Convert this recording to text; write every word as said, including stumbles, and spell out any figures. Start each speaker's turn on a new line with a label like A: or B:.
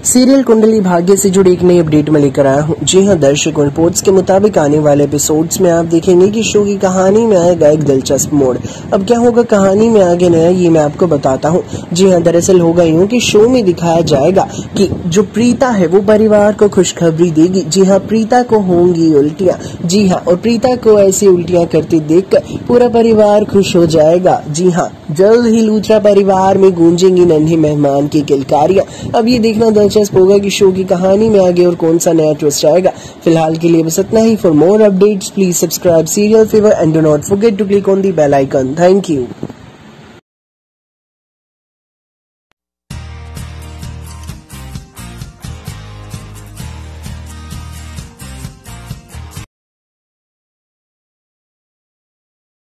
A: Serial Kundali Bhagya से जुड़ी एक नई अपडेट में लेकर आया हूँ। जी हाँ दर्शकों, रिपोर्ट्स के मुताबिक आने वाले एपिसोड्स में आप देखेंगे कि शो की कहानी में आएगा एक दिलचस्प मोड़। अब क्या होगा कहानी में आगे नया, ये मैं आपको बताता हूँ। जी हाँ, दरअसल होगा यूँ कि शो में दिखाया जाएगा कि जो प्रीता है वो परिवार को खुशखबरी देगी। जी हाँ, प्रीता को होंगी उल्टियाँ। जी हाँ, और प्रीता को ऐसी उल्टियाँ करती देखकर पूरा परिवार खुश हो जाएगा। जी हाँ, जल्द ही लूथरा परिवार में गूंजेंगी नन्हे मेहमान की किलकारियां। अब ये देखना दिलचस्प होगा कि शो की कहानी में आगे और कौन सा नया ट्विस्ट आएगा। फिलहाल के लिए बस इतना ही। For more updates please subscribe serial fever and do not forget to click on the bell icon. Thank you.